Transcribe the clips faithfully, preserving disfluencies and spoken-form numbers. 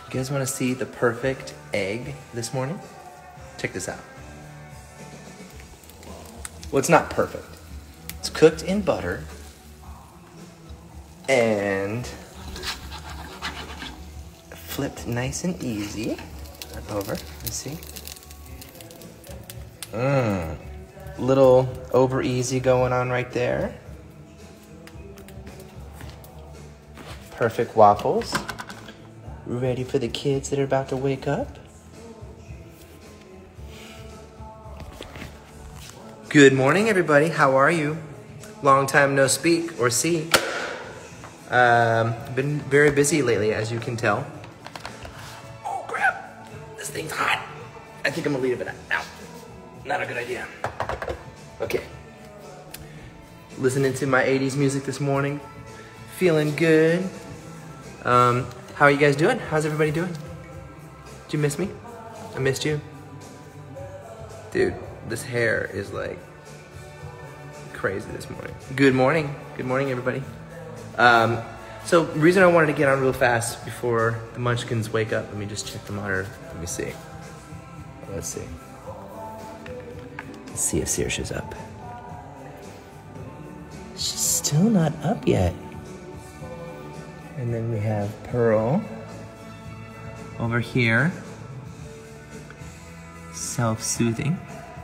You guys want to see the perfect egg this morning? Check this out. Well, it's not perfect. It's cooked in butter and flipped nice and easy. Over, let's see. Mmm. Little over easy going on right there. Perfect waffles. Ready for the kids that are about to wake up? Good morning, everybody. How are you? Long time no speak or see. Um, been very busy lately, as you can tell. Oh, crap. This thing's hot. I think I'm gonna leave it out. Not a good idea. Okay. Listening to my eighties music this morning. Feeling good. Um, how are you guys doing? How's everybody doing? Did you miss me? I missed you. Dude, this hair is like crazy this morning. Good morning. Good morning, everybody. Um, so, the reason I wanted to get on real fast before the munchkins wake up, let me just check the monitor. Let me see. Let's see. Let's see if Saoirse's up. She's still not up yet. And then we have Pearl over here. Self-soothing.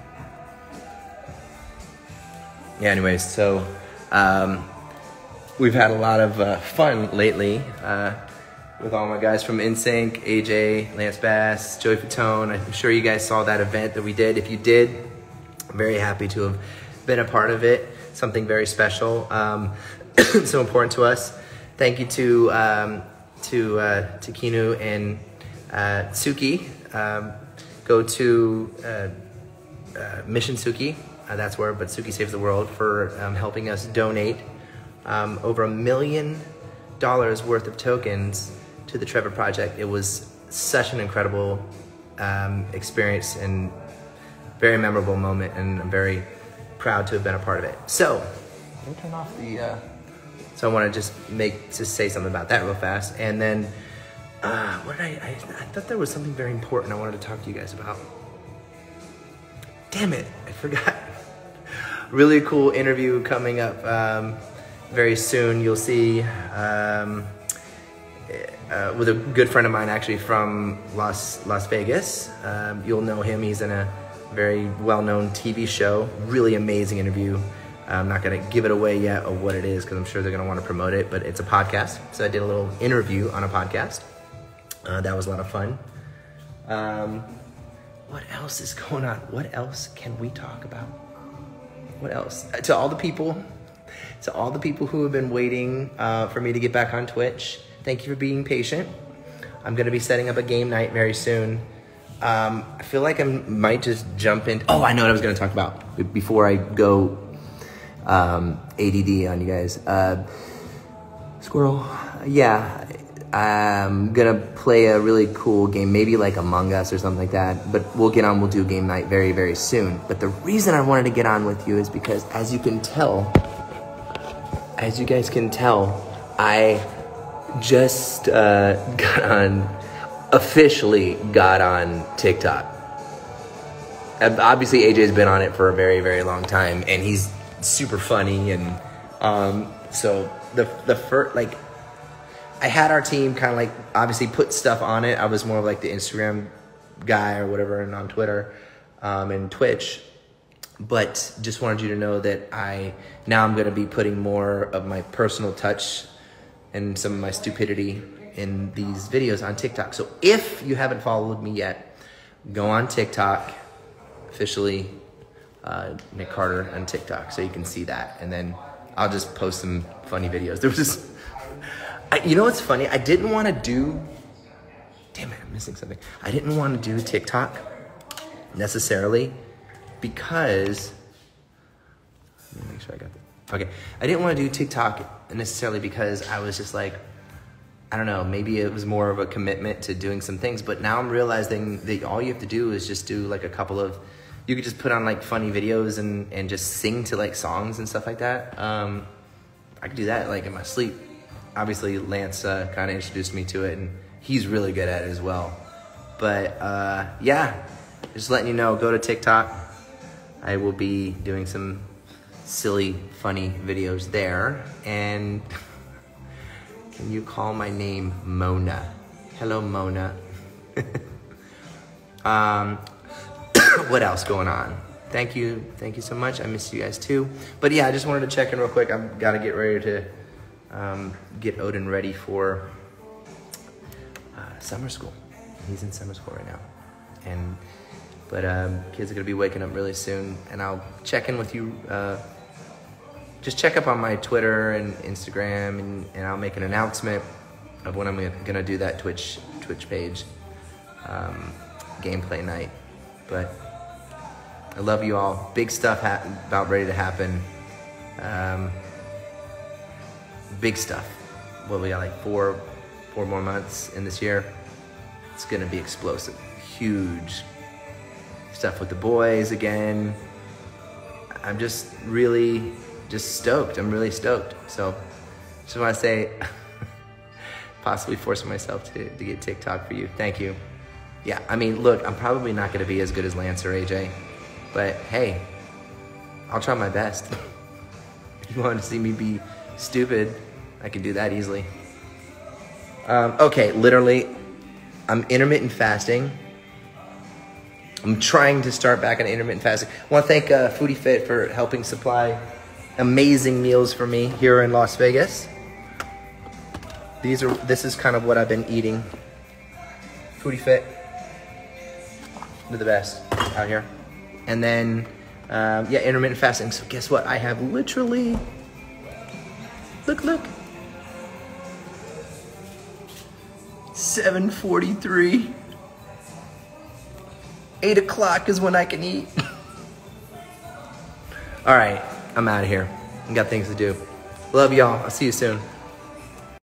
Yeah, anyways, so um, we've had a lot of uh, fun lately uh, with all my guys from N Sync, A J, Lance Bass, Joey Fatone. I'm sure you guys saw that event that we did. If you did, I'm very happy to have been a part of it. Something very special, um, so important to us. Thank you to um, to uh, to Kinu and uh, Suki. Um, go to uh, uh, Mission Suki. Uh, that's where, but Suki Saves the World for um, helping us donate um, over a million dollars worth of tokens to the Trevor Project. It was such an incredible um, experience and very memorable moment, and I'm very proud to have been a part of it. So, let me turn off the. Uh, so I want to just make just say something about that real fast, and then uh, what did I, I? I thought there was something very important I wanted to talk to you guys about. Damn it, I forgot. Really cool interview coming up um, very soon. You'll see um, uh, with a good friend of mine, actually from Las Las Vegas. Um, you'll know him. He's in a very well-known T V show. Really amazing interview. I'm not gonna give it away yet of what it is because I'm sure they're gonna want to promote it, but it's a podcast. So I did a little interview on a podcast. Uh, that was a lot of fun. Um, what else is going on? What else can we talk about? What else? Uh, to all the people, to all the people who have been waiting uh, for me to get back on Twitch, thank you for being patient. I'm gonna be setting up a game night very soon. Um, I feel like I might just jump in. Oh, I know what I was going to talk about before I go um, A D D on you guys. Uh, Squirrel, yeah, I'm going to play a really cool game, maybe like Among Us or something like that. But we'll get on, we'll do game night very, very soon. But the reason I wanted to get on with you is because, as you can tell, as you guys can tell, I just uh, got on... officially got on TikTok. Obviously, A J's been on it for a very, very long time, and he's super funny. And um, so the the first, like, I had our team kind of like obviously put stuff on it. I was more of like the Instagram guy or whatever, and on Twitter um, and Twitch. But just wanted you to know that I now I'm going to be putting more of my personal touch and some of my stupidity in these videos on TikTok. So if you haven't followed me yet, go on TikTok, officially uh, Nick Carter on TikTok, so you can see that. And then I'll just post some funny videos. There was just, I, you know what's funny? I didn't want to do, damn it, I'm missing something. I didn't want to do TikTok necessarily because, let me make sure I got that. Okay, I didn't want to do TikTok necessarily because I was just like, I don't know, maybe it was more of a commitment to doing some things, but now I'm realizing that all you have to do is just do like a couple of, you could just put on like funny videos and, and just sing to like songs and stuff like that. Um, I could do that like in my sleep. Obviously Lance uh, kind of introduced me to it, and he's really good at it as well. But uh, yeah, just letting you know, go to TikTok. I will be doing some silly, funny videos there. And can you call my name Mona? Hello, Mona. um, what else going on? Thank you, thank you so much. I miss you guys too. But yeah, I just wanted to check in real quick. I've got to get ready to um, get Odin ready for uh, summer school. He's in summer school right now, and but um, kids are gonna be waking up really soon. And I'll check in with you. Uh, just check up on my Twitter and Instagram, and, and I'll make an announcement of when I'm gonna do that Twitch Twitch page um, gameplay night. But I love you all. Big stuff ha about ready to happen. Um, big stuff. Well, we got like four, four more months in this year. It's gonna be explosive. Huge stuff with the boys again. I'm just really, just stoked. I'm really stoked. So, just wanna say, possibly forcing myself to, to get TikTok for you. Thank you. Yeah, I mean, look, I'm probably not gonna be as good as Lance or A J. But hey, I'll try my best. If you want to see me be stupid, I can do that easily. Um, okay, literally, I'm intermittent fasting. I'm trying to start back on intermittent fasting. I want to thank uh, Foodie Fit for helping supply amazing meals for me here in Las Vegas. These are. This is kind of what I've been eating. Foodie Fit, they're the best out here. And then, um, yeah, intermittent fasting. So guess what? I have literally, look, look. seven forty-three. eight o'clock is when I can eat. All right, I'm out of here. I got things to do. Love y'all. I'll see you soon.